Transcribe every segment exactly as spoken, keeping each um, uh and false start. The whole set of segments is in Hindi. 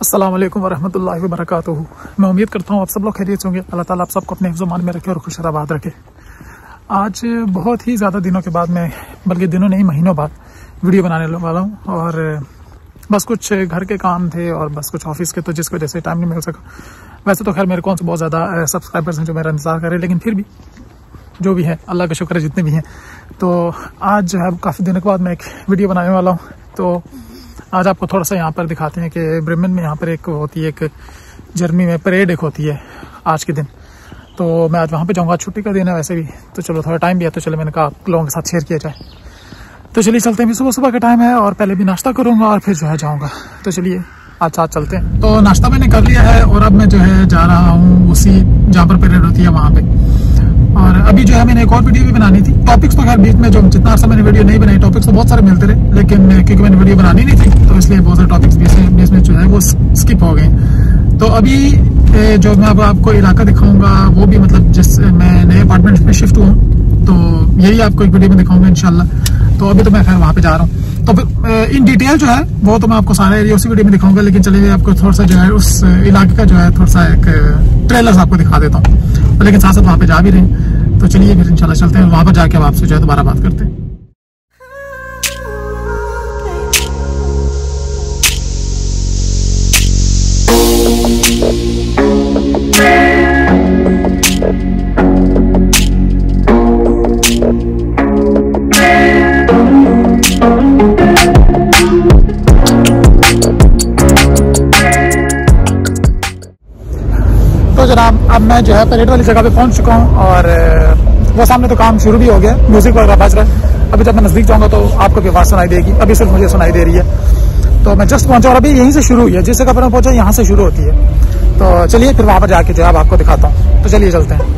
अस्सलाम वालेकुम वरहमतुल्लाहि वबरकातुहू। मैं उम्मीद करता हूँ आप सब लोग खैरियत से होंगे। अल्लाह ताला आप सबको अपने हिफ्ज़-ओ-मान में रखे और खुशराबाद रखे। आज बहुत ही ज़्यादा दिनों के बाद मैं, बल्कि दिनों नहीं महीनों बाद वीडियो बनाने वाला हूँ। और बस कुछ घर के काम थे और बस कुछ ऑफिस के, तो जिसकी वजह से टाइम नहीं मिल सका। वैसे तो खैर मेरे कौन से बहुत ज़्यादा सब्सक्राइबर्स हैं जो मेरा इंतज़ार कर रहे हैं, लेकिन फिर भी जो भी है अल्लाह का शुक्र है जितने भी हैं। तो आज जो है काफ़ी दिनों के बाद मैं एक वीडियो बनाने वाला हूँ। तो आज आपको थोड़ा सा यहाँ पर दिखाते हैं कि ब्रेमेन में यहाँ पर एक होती है, एक जर्मनी में परेड एक होती है आज के दिन। तो मैं आज वहाँ पे जाऊँगा, छुट्टी का दिन है वैसे भी, तो चलो थोड़ा टाइम भी है, तो चलो मैंने कहा आप लोगों के साथ शेयर किया जाए। तो चलिए चलते हैं, सुबह सुबह का टाइम है और पहले भी नाश्ता करूँगा और फिर जो है जाऊँगा। तो चलिए आज साथ चलते हैं। तो नाश्ता मैंने कर लिया है और अब मैं जो है जा रहा हूँ उसी जहाँ पर परेड होती है वहाँ पे। और अभी जो है मैंने एक और वीडियो भी बनानी थी। टॉपिक्स तो खैर बीच में जो जितना अर्सा मैंने वीडियो नहीं बनाई, टॉपिक्स तो बहुत सारे मिलते रहे, लेकिन क्योंकि मैंने वीडियो बनानी नहीं थी तो इसलिए बहुत सारे टॉपिक्स बीच में जो है वो स्किप हो गए। तो अभी जो मैं अब आपको इलाका दिखाऊंगा वो भी मतलब जिस मैं नए अपार्टमेंट में शिफ्ट हुआ हूँ, तो यही आपको एक वीडियो में दिखाऊंगा इंशाल्लाह। तो अभी तो मैं खैर वहाँ पे जा रहा हूँ। तो फिर इन डिटेल जो है वो तो मैं आपको सारा एरिया उसी वीडियो में दिखाऊंगा, लेकिन चलिए आपको थोड़ा सा जो है उस इलाके का जो है थोड़ा सा एक ट्रेलर आपको दिखा देता हूँ। लेकिन साथ साथ वहाँ पे जा भी रहे हैं, तो चलिए फिर इंशाल्लाह चलते हैं। वहाँ पर जाके अब आपसे जो है दोबारा बात करते हैं। तो जनाब अब मैं जो है परेड वाली जगह पे पहुंच चुका हूं और वो सामने तो काम शुरू भी हो गया, म्यूजिक वगैरह बज रहा है। अभी जब मैं नजदीक जाऊंगा तो आपको भी आवाज सुनाई देगी, अभी सिर्फ मुझे सुनाई दे रही है। तो मैं जस्ट पहुंचा और अभी यहीं से शुरू हुई है, जिस जगह पर मैं पहुंचा यहाँ से शुरू होती है। तो चलिए फिर वहां पर जाके जो है आपको दिखाता हूँ। तो चलिए चलते हैं।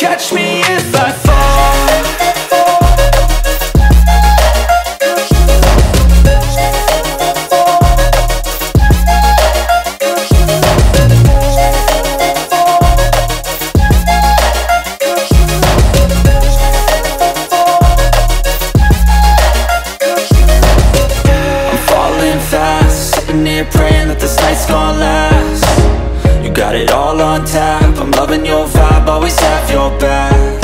catch me if I fall. Praying that this night's gonna last. You got it all on tap. I'm loving your vibe, always have your back.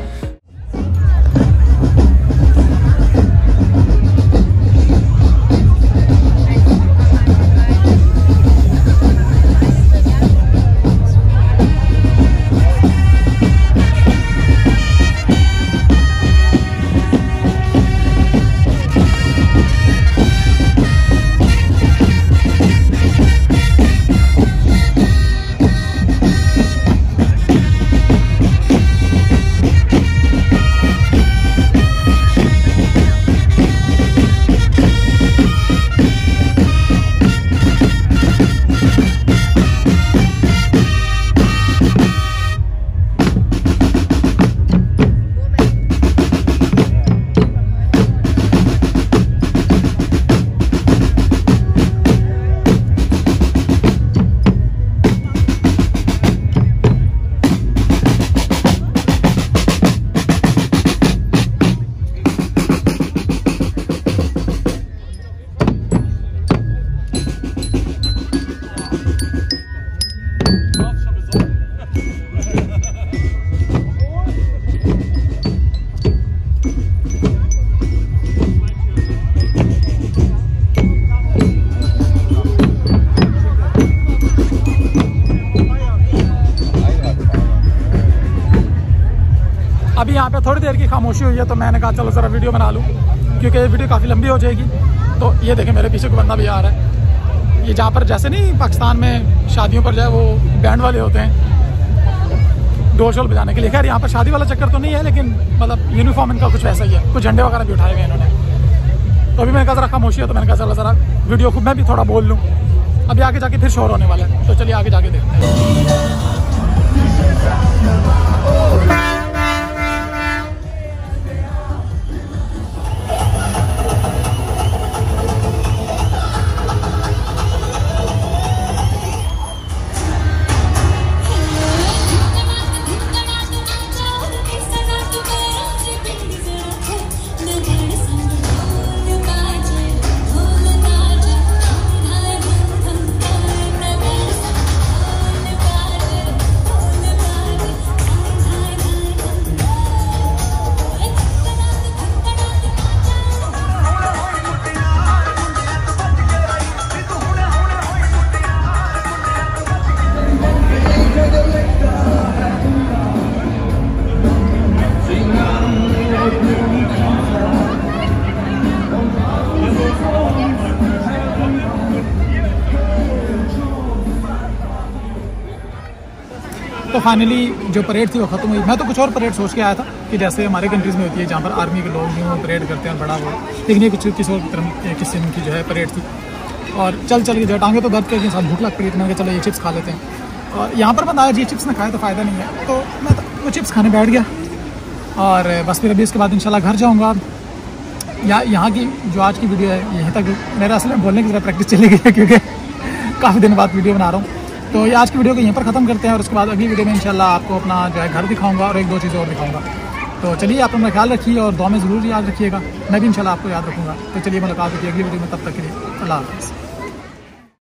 अभी यहाँ पे थोड़ी देर की खामोशी हुई है तो मैंने कहा चलो ज़रा वीडियो बना लूँ, क्योंकि ये वीडियो काफ़ी लंबी हो जाएगी। तो ये देखें मेरे पीछे को बंदा भी आ रहा है। ये जहाँ पर जैसे नहीं पाकिस्तान में शादियों पर जो है वो बैंड वाले होते हैं ढोल शोल बजाने के लिए। खैर यहाँ पर शादी वाला चक्कर तो नहीं है, लेकिन मतलब यूनिफॉर्म इनका कुछ वैसा ही है, कुछ झंडे वगैरह भी उठाए हुए इन्होंने। तो अभी मैंने कहा ज़रा खामोशी है तो मैंने कहा चलो ज़रा वीडियो खुद मैं भी थोड़ा बोल लूँ। अभी आगे जाके फिर शोर होने वाला है, तो चलिए आगे जाके देखते हैं। तो फाइनली जो परेड थी वो ख़त्म हुई। मैं तो कुछ और परेड सोच के आया था कि जैसे हमारे कंट्रीज़ में होती है जहाँ पर आर्मी के लोग यूँ परेड करते हैं बड़ा वो, लेकिन ये कुछ किसी और तरह किस्म की जो है परेड थी। और चल चल के जो टांगे तो दर्द करके साथ भूख लग पड़ी, तो मैंने कहा चलो ये चिप्स खा लेते हैं। और यहाँ पर बताया जी चिप्स ना खाए तो फ़ायदा नहीं है, तो मैं तो वो चिप्स खाने बैठ गया। और बस फिर अभी इसके बाद इंशाल्लाह घर जाऊँगा। या यहाँ की जो आज की वीडियो है यहीं तक, मेरा असल में बोलने की तरह प्रैक्टिस चली गई है क्योंकि काफ़ी दिन बाद वीडियो बना रहा हूँ। तो ये आज की वीडियो को यहीं पर ख़त्म करते हैं और उसके बाद अगली वीडियो में इंशाल्लाह आपको अपना जो है घर दिखाऊंगा और एक दो चीज़ें और दिखाऊंगा। तो चलिए आप अपना ख्याल रखिए और दुआ में ज़रूर याद रखिएगा, मैं भी इंशाल्लाह आपको याद रखूँगा। तो चलिए मुलाकात होगी अगली वीडियो में, तब तक के लिए अल्लाह हाफ़िज़।